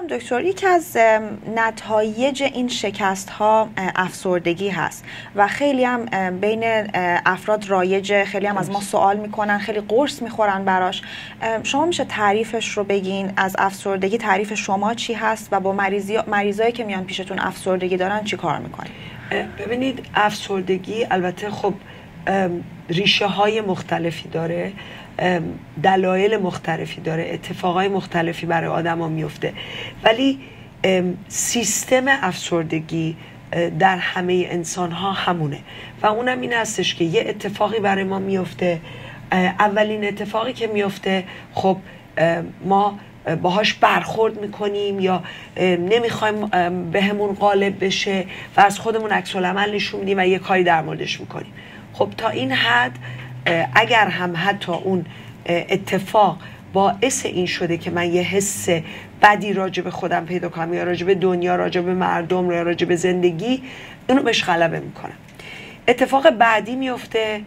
دکتر، یکی از نتایج این شکست ها افسردگی هست و خیلی هم بین افراد رایجه، خیلی هم از ما سوال میکنن، خیلی قرص میخورن براش. شما میشه تعریفش رو بگین؟ از افسردگی تعریف شما چی هست و با مریضایی که میان پیشتون افسردگی دارن چی کار میکنید؟ ببینید، افسردگی البته خب ریشه های مختلفی داره، دلایل مختلفی داره، اتفاقای مختلفی برای آدم ها میفته، ولی سیستم افسردگی در همه انسان ها همونه و اونم این هستش که یه اتفاقی برای ما میفته. اولین اتفاقی که میفته خب ما باهاش برخورد میکنیم یا نمیخوایم به همون غالب بشه و از خودمون عکس العمل نشون میدیم و یه کاری در موردش میکنیم. خب تا این حد اگر هم حتی اون اتفاق باعث این شده که من یه حس بدی راجع به خودم پیدا کنم یا راجع به دنیا، راجع به مردم یا راجع به زندگی، اینو بهش غلبه میکنم. اتفاق بعدی میفته،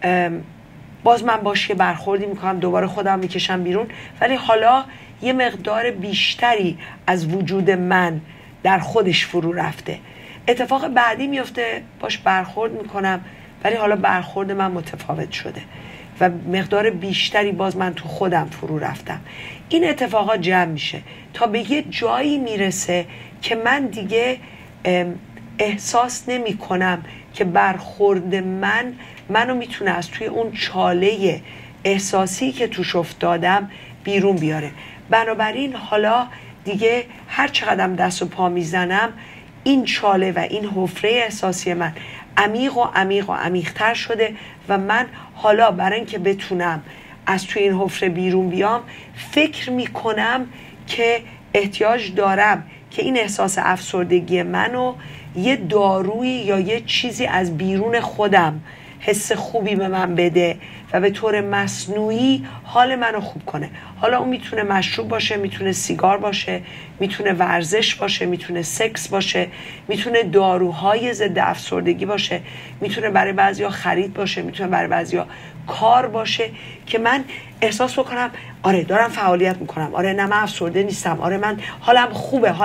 باز من باش یه برخوردی میکنم، دوباره خودم میکشم بیرون، ولی حالا یه مقدار بیشتری از وجود من در خودش فرو رفته. اتفاق بعدی میفته، باش برخورد میکنم، ولی حالا برخورد من متفاوت شده و مقدار بیشتری باز من تو خودم فرو رفتم. این اتفاقات جمع میشه تا به یه جایی میرسه که من دیگه احساس نمی کنم که برخورد منو میتونه از توی اون چاله احساسی که توش افتادم بیرون بیاره. بنابراین حالا دیگه هر چقدر دست و پا میزنم، این چاله و این حفره احساسی من عمیق و عمیق و عمیق‌تر شده و من حالا برای اینکه بتونم از توی این حفره بیرون بیام فکر میکنم که احتیاج دارم که این احساس افسردگی منو یه دارویی یا یه چیزی از بیرون خودم حس خوبی به من بده و به طور مصنوعی حال منو خوب کنه. حالا اون میتونه مشروب باشه، میتونه سیگار باشه، میتونه ورزش باشه، میتونه سکس باشه، میتونه داروهای ضد افسردگی باشه، میتونه برای بعضیا خرید باشه، میتونه برای بعضیا کار باشه که من احساس بکنم آره دارم فعالیت میکنم، آره نه من افسرده نیستم، آره من حالم خوبه.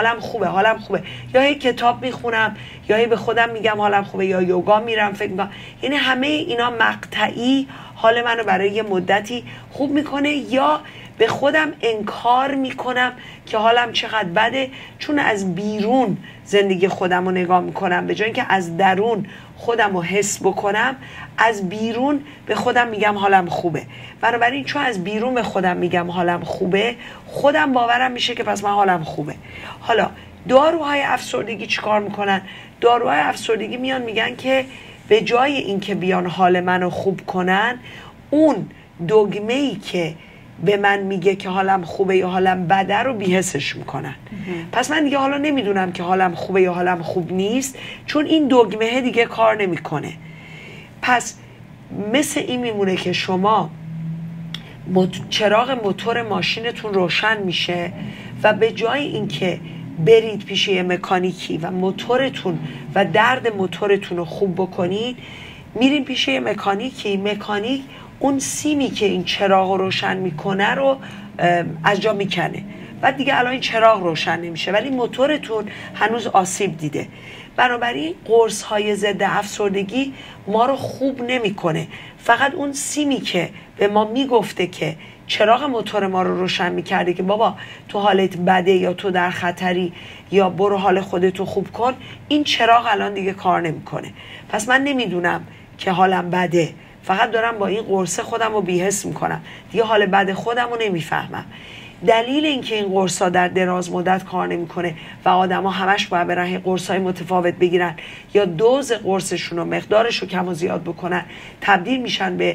یا یه کتاب میخونم، یا به خودم میگم حالم خوبه، یا یوگا میرم فکر میکنم. یعنی همه اینا مقطعی حال منو برای یه مدتی خوب میکنه، یا به خودم انکار میکنم که حالم چقدر بده، چون از بیرون زندگی خودم رو نگاه میکنم به جای اینکه از درون خودم رو حس بکنم، از بیرون به خودم میگم حالم خوبه. بنابراین چون از بیرون به خودم میگم حالم خوبه، خودم باورم میشه که پس من حالم خوبه. حالا داروهای افسردگی چیکار میکنن؟ داروهای افسردگی میان میگن که به جای اینکه بیان حال منو خوب کنن، اون دگمه‌ای که به من میگه که حالم خوبه یا حالم بده رو بی‌حسش میکنن. پس من دیگه حالا نمیدونم که حالم خوبه یا حالم خوب نیست، چون این دگمه دیگه کار نمیکنه. پس مثل این میمونه که شما چراغ موتور ماشینتون روشن میشه و به جای اینکه برید پیش یه مکانیکی و موتورتون و درد موتورتون رو خوب بکنید، میرین پیش یه مکانیک اون سیمی که این چراغ رو روشن میکنه رو از جا میکنه و دیگه الان این چراغ روشن نمیشه، ولی موتورتون هنوز آسیب دیده. بنابراین قرص های ضد افسردگی ما رو خوب نمیکنه، فقط اون سیمی که به ما میگفته که چراغ موتور ما رو روشن میکرده که بابا تو حالت بده یا تو در خطری یا برو حال خودتو خوب کن، این چراغ الان دیگه کار نمیکنه. پس من نمیدونم که حالم بده، فقط دارم با این قرصه خودم رو بی‌حس میکنم، دیگه حال بد خودم رو نمیفهمم. دلیل اینکه این قرصا در دراز مدت کار نمیکنه و آدما همش باید برن قرصای متفاوت بگیرن یا دوز قرصشون رو مقدارش رو کم و زیاد بکنن، تبدیل میشن به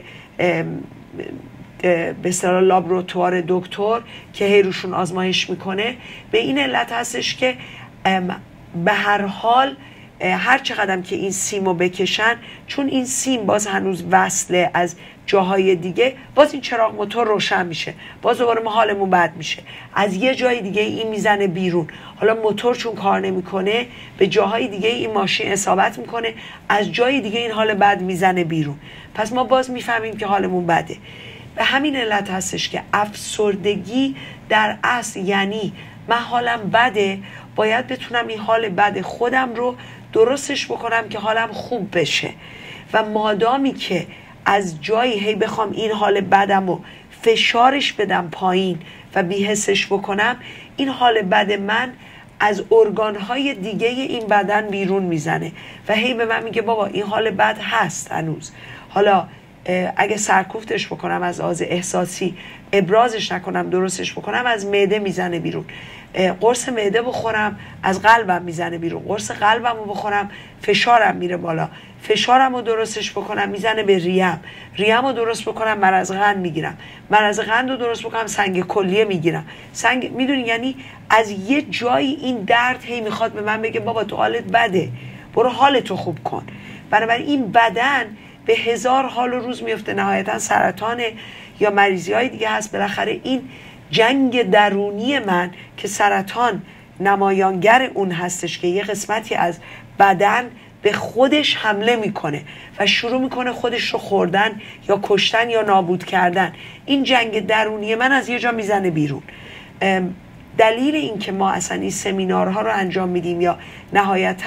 اصطلاح لابراتوار دکتر که هی روشون آزمایش میکنه، به این علت هستش که به هر حال هر چقدر که این سیمو بکشن، چون این سیم باز هنوز وصله از جاهای دیگه، باز این چراغ موتور روشن میشه، باز دوباره ما حالمون بد میشه، از یه جای دیگه این میزنه بیرون. حالا موتور چون کار نمیکنه، به جاهای دیگه این ماشین اصابت میکنه، از جای دیگه این حال بد میزنه بیرون، پس ما باز میفهمیم که حالمون بده. به همین علت هستش که افسردگی در اصل یعنی من حالم بده، باید بتونم این حال بد خودم رو درستش بکنم که حالم خوب بشه. و مادامی که از جایی هی بخوام این حال بدم رو فشارش بدم پایین و بی‌حسش بکنم، این حال بد من از ارگانهای دیگه این بدن بیرون میزنه و هی به من میگه بابا این حال بد هست هنوز. حالا اگه سرکوفتش بکنم از لحاظ احساسی، ابرازش نکنم، درستش بکنم، از معده میزنه بیرون. قرص معده بخورم از قلبم میزنه بیرون. قرص قلبم رو بخورم فشارم میره بالا. فشارم رو درستش بکنم میزنه به ریم. ریم رو درست بکنم مرض قند میگیرم. مرض قند رو درست بکنم سنگ کلیه میگیرم. میدونی یعنی از یه جایی این درد هی میخواد به من بگه بابا تو حالت بده، برو حالتو خوب کن. بنابراین این بدن به هزار حال و روز میفته، نهایتا سرطانه یا مریضی های دیگه هست. بالاخره این جنگ درونی من که سرطان نمایانگر اون هستش که یه قسمتی از بدن به خودش حمله میکنه و شروع میکنه خودش رو خوردن یا کشتن یا نابود کردن. این جنگ درونی من از یه جا میزنه بیرون. دلیل این که ما اصلا این سمینارها رو انجام میدیم یا نهایتا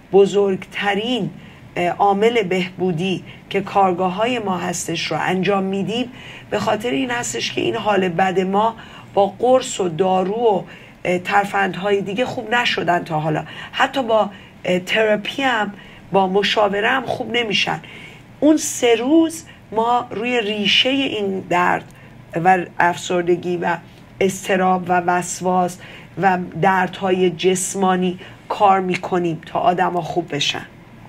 بزرگترین عامل بهبودی که کارگاه های ما هستش رو انجام میدیم به خاطر این هستش که این حال بد ما با قرص و دارو و ترفندهای دیگه خوب نشدن تا حالا. حتی با تراپی هم، با مشاوره هم خوب نمیشن. اون 3 روز ما روی ریشه این درد و افسردگی و اضطراب و وسواس و دردهای جسمانی کار میکنیم تا آدم ها خوب بشن.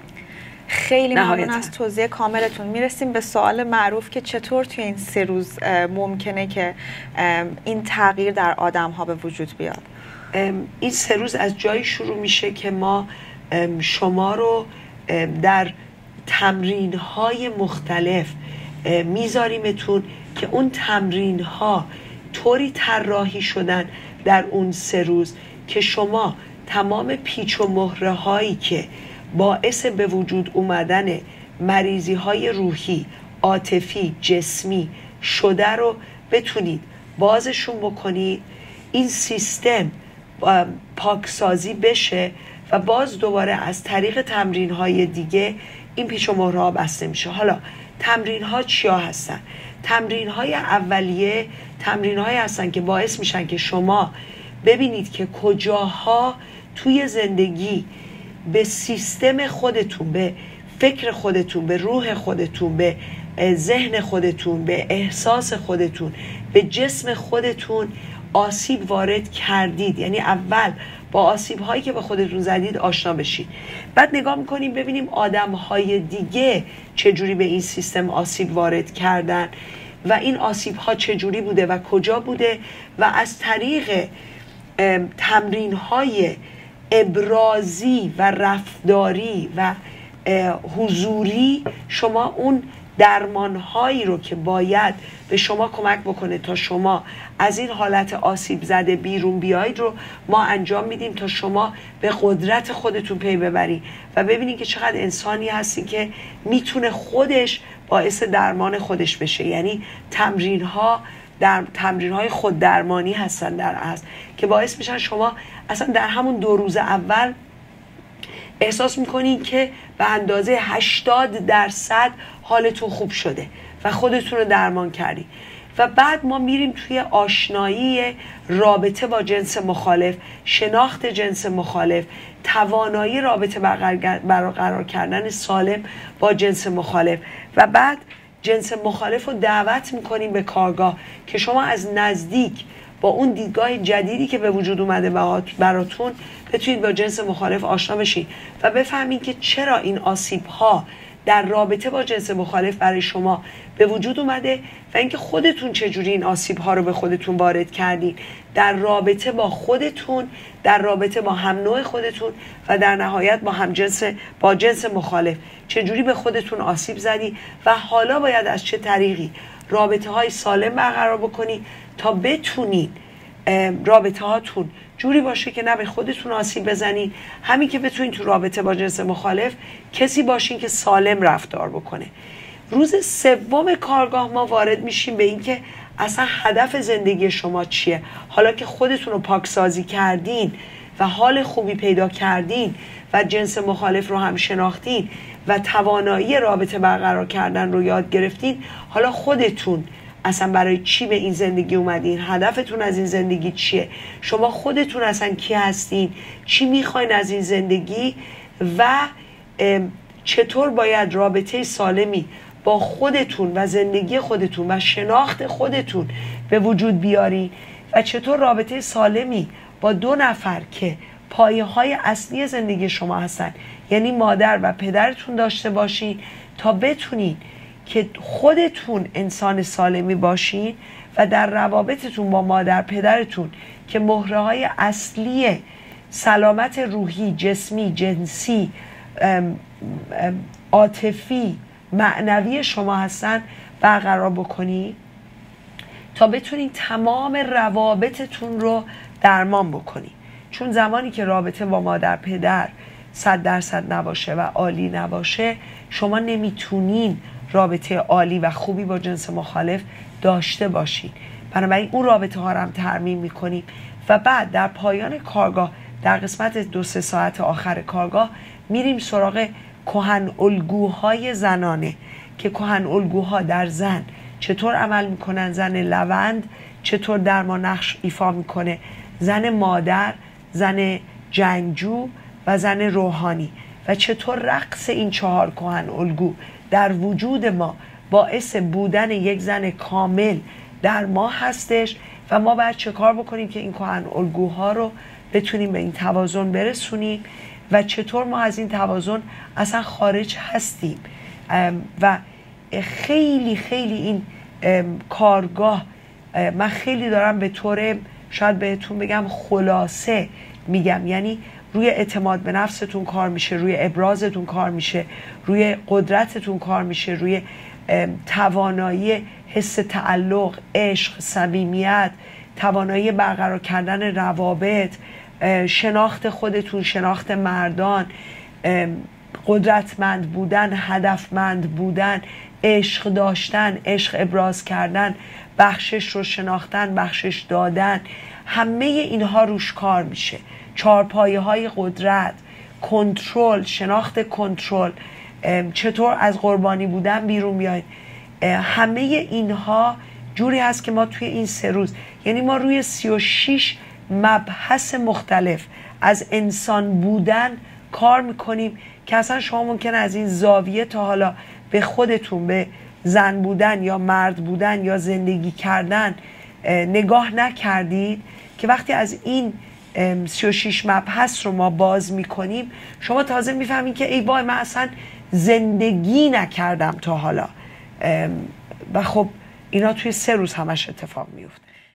خیلی ممنون از توضیح کاملتون. میرسیم به سوال معروف که چطور توی این 3 روز ممکنه که این تغییر در آدم ها به وجود بیاد؟ این 3 روز از جایی شروع میشه که ما شما رو در تمرین های مختلف میذاریمتون که اون تمرین ها طوری طراحی شدن در اون 3 روز که شما تمام پیچ و مهره هایی که باعث به وجود اومدن مریضی های روحی، عاطفی، جسمی شده رو بتونید بازشون بکنید، این سیستم پاکسازی بشه و باز دوباره از طریق تمرین های دیگه این پیچ و مهره ها بسته میشه. حالا تمرین ها چیا هستن؟ تمرین های اولیه تمرین های هستن که باعث میشن که شما ببینید که کجاها توی زندگی به سیستم خودتون، به فکر خودتون، به روح خودتون، به ذهن خودتون، به احساس خودتون، به جسم خودتون آسیب وارد کردید. یعنی اول با آسیب هایی که به خودتون زدید آشنا بشید. بعد نگاه میکنیم ببینیم آدم های دیگه چجوری به این سیستم آسیب وارد کردن و این آسیب ها چجوری بوده و کجا بوده و از طریق تمرین های ابرازی و رفتاری و حضوری شما اون درمانهایی رو که باید به شما کمک بکنه تا شما از این حالت آسیب زده بیرون بیایید رو ما انجام میدیم تا شما به قدرت خودتون پی ببرید و ببینید که چقدر انسانی هستی که میتونه خودش باعث درمان خودش بشه. یعنی تمرین های خود درمانی هستن در اصل که باعث میشن شما اصلا در همون 2 روز اول احساس میکنین که به اندازه 80% حالتون خوب شده و خودتون رو درمان کردین. و بعد ما میریم توی آشنایی رابطه با جنس مخالف، شناخت جنس مخالف، توانایی رابطه برقرار کردن سالم با جنس مخالف و بعد جنس مخالف رو دعوت میکنیم به کارگاه که شما از نزدیک با اون دیدگاه جدیدی که به وجود اومده براتون بتونید با جنس مخالف آشنا بشید و بفهمید که چرا این آسیب ها در رابطه با جنس مخالف برای شما به وجود اومده و اینکه خودتون چجوری این آسیب ها رو به خودتون وارد کردین در رابطه با خودتون، در رابطه با هم نوع خودتون و در نهایت با جنس مخالف چجوری به خودتون آسیب زدی و حالا باید از چه طریقی رابطه های سالم برقرار بکنید تا بتونید رابطه هاتون جوری باشه که نه به خودتون آسیب بزنید، همین که بتونید تو رابطه با جنس مخالف کسی باشین که سالم رفتار بکنه. روز 3 کارگاه ما وارد میشیم به این که اصلا هدف زندگی شما چیه؟ حالا که خودتون رو پاکسازی کردین و حال خوبی پیدا کردین و جنس مخالف رو هم شناختین و توانایی رابطه برقرار کردن رو یاد گرفتین، حالا خودتون اصلا برای چی به این زندگی اومدین؟ هدفتون از این زندگی چیه؟ شما خودتون اصلا کی هستین؟ چی میخواین از این زندگی؟ و چطور باید رابطه سالمی با خودتون و زندگی خودتون و شناخت خودتون به وجود بیارین و چطور رابطه سالمی با دو نفر که پایه های اصلی زندگی شما هستن، یعنی مادر و پدرتون، داشته باشین تا بتونین که خودتون انسان سالمی باشین و در روابطتون با مادر پدرتون که مهره های اصلی سلامت روحی، جسمی، جنسی، عاطفی، معنوی شما هستن برقرار بکنید تا بتونید تمام روابطتون رو درمان بکنید. چون زمانی که رابطه با مادر پدر 100% نباشه و عالی نباشه، شما نمیتونین رابطه عالی و خوبی با جنس مخالف داشته باشید. بنابراین اون رابطه ها رو هم ترمیم میکنیم و بعد در پایان کارگاه، در قسمت 2-3 ساعت آخر کارگاه، میریم سراغ کهن الگوهای زنانه که کهن الگوها در زن چطور عمل میکنن، زن لوند چطور در ما نقش ایفا میکنه، زن مادر، زن جنگجو و زن روحانی، و چطور رقص این 4 کهن الگو در وجود ما باعث بودن یک زن کامل در ما هستش و ما باید چه کار بکنیم که این کهن الگوها رو بتونیم به این توازن برسونیم و چطور ما از این توازن اصلا خارج هستیم. و خیلی خیلی این کارگاه من خیلی دارم به طور شاید بهتون بگم خلاصه میگم، یعنی روی اعتماد به نفستون کار میشه، روی ابرازتون کار میشه، روی قدرتتون کار میشه، روی توانایی حس تعلق، عشق، صمیمیت، توانایی برقرار کردن روابط، شناخت خودتون، شناخت مردان، قدرتمند بودن، هدفمند بودن، عشق داشتن، عشق ابراز کردن، بخشش رو شناختن، بخشش دادن، همه اینها روش کار میشه. 4 پایه های قدرت، کنترل، شناخت کنترل، چطور از قربانی بودن بیرون بیاید، همه اینها جوری هست که ما توی این 3 روز، یعنی ما روی 36 مبحث مختلف از انسان بودن کار میکنیم که اصلا شما ممکنه از این زاویه تا حالا به خودتون، به زن بودن یا مرد بودن یا زندگی کردن نگاه نکردید، که وقتی از این 36 مبحث رو ما باز میکنیم شما تازه میفهمید که ای وای من اصلا زندگی نکردم تا حالا. و خب اینا توی 3 روز همش اتفاق میفته.